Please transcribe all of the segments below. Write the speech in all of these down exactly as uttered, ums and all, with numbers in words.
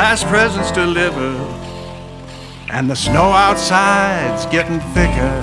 last presents delivered, and the snow outside's getting thicker.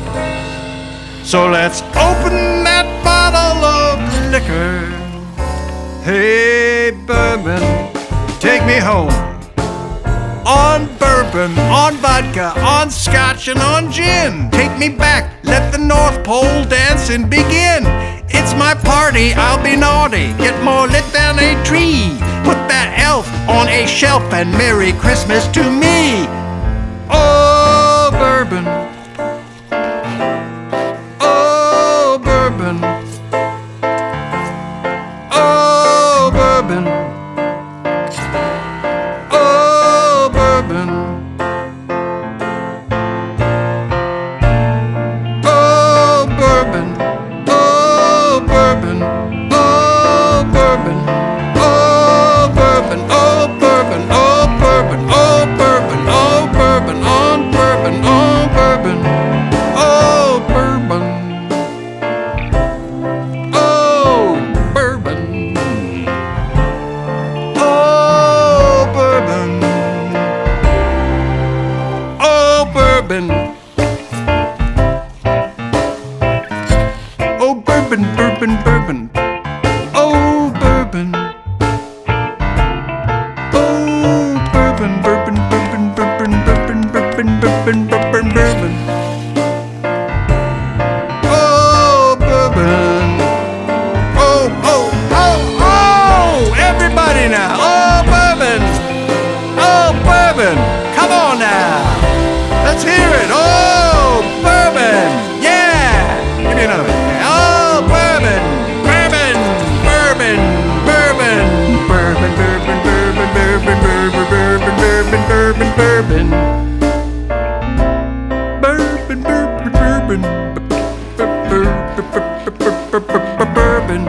So let's open that bottle of liquor. Hey, bourbon, take me home. On bourbon, on vodka, on scotch, and on gin. Take me back, let the North Pole dancing begin. It's my party, I'll be naughty, get more lit than a tree. Put that elf on a shelf and Merry Christmas to me. Oh, bourbon. Oh, bourbon. Oh, bourbon. Oh, bourbon. Oh, bourbon. Oh, bourbon. Oh, bourbon. Oh, bourbon. Oh, bourbon. Oh, bourbon. Oh, bourbon. Oh, bourbon. On bourbon. On bourbon. Oh, bourbon. Oh, bourbon. Oh, bourbon. Oh, bourbon. Oh, bourbon, bourbon, bourbon. Oh, bourbon. Oh, bourbon, bourbon, bourbon, bourbon, bourbon, bourbon, bourbon, bourbon, bourbon. Oh, bourbon. Oh, oh, oh, oh! Everybody now. Oh, bourbon. Oh, bourbon. Come on now. Let's hear it. Oh, bourbon. Yeah. Give me another. Oh, bourbon. Bourbon. Bourbon. Bourbon. Bourbon. Bourbon. Bourbon. Bourbon. Bourbon. Bourbon. Bourbon. Bourbon. Bourbon. Bourbon. Bourbon. Bourbon. Bourbon.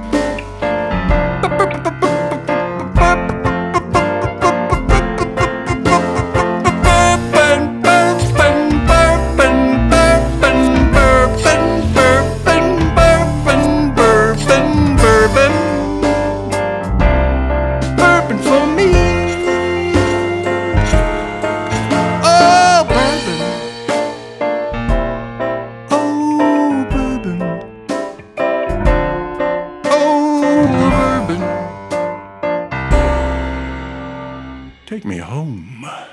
Bourbon for me. Oh, bourbon. Oh, bourbon. Oh, bourbon. Take me home.